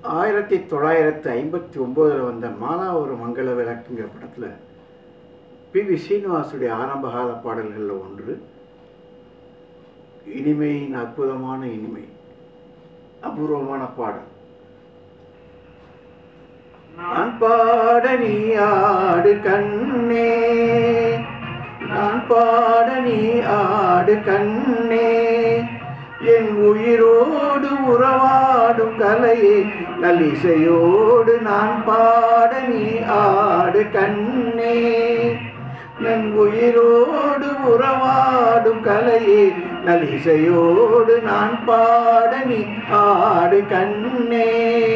1959 வந்த மாலா ஒரு மங்கள விளக்குங்கிற படத்தில் பி.வி. ஸ்ரீனிவாசுடைய ஆரம்பகால பாடல்களில் ஒன்று. இனிமையின் அற்புதமான இனிமை, அபூர்வமான பாடல். நான் பாட நீ ஆடு கண்ணே, நான் பாட நீ ஆடு கண்ணே, என் உயிரோடு உறவாடும் கலையே நல்லிசையோடு நான் பாட நீ ஆடு கண்ணே, என் உயிரோடு உறவாடும் கலையே நல்லிசையோடு நான் பாட நீ ஆடு கண்ணே.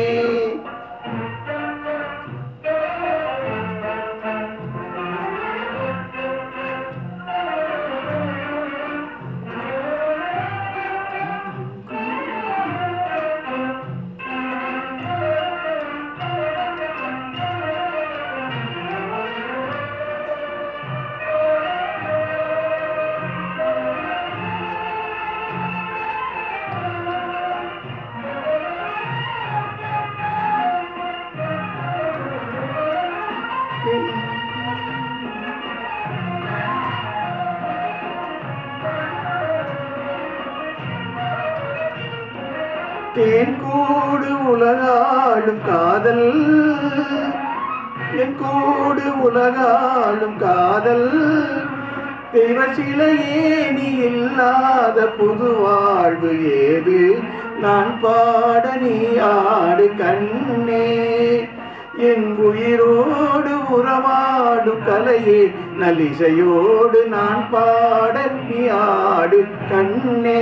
தேன் கூடு உலகாளும் காதல், என் கூடு உலகாளும் காதல், தெய்வ சிலையே நீ இல்லாத புது வாழ்வு ஏது, நான் பாட நீ ஆடு கண்ணே, என் உயிரோடு உறவாடும் கலையே நல்லிசையோடு நான் பாட நீ ஆடு கண்ணே.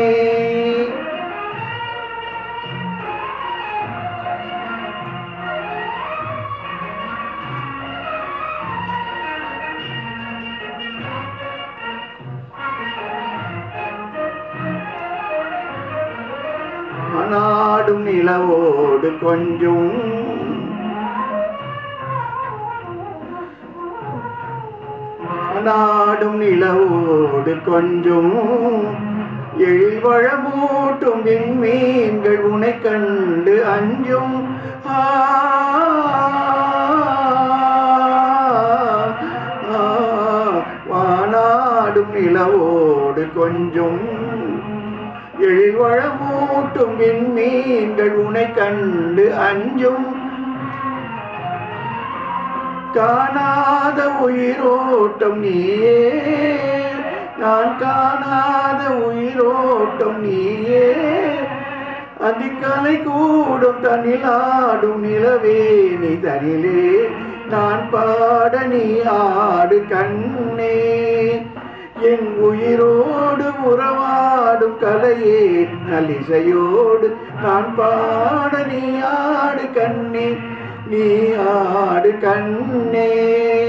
நாடும் நிலவோடு கொஞ்சம், நாடும் நிலவோடு கொஞ்சம், எழில் வளமூட்டும் விண்மீன்கள் உனை கண்டு அஞ்சும், வானாடும் நிலவோடு கொஞ்சம், எழில் வளமூட்டும் விண்மீன்கள் உனை கண்டு அஞ்சும், காணாத உயிரோட்டம் நீயே, நான் காணாத உயிரோட்டம் நீயே, அதிகாலை கூடும் தனிலாடும் நிலவே நீ தனிலே, நான் பாட நீ ஆடு கண்ணே, என் உயிரோடு உறவாடும் கலையே நல்லிசையோடு நான் பாட நீ ஆடு கண்ணே, நீ ஆடு கண்ணே.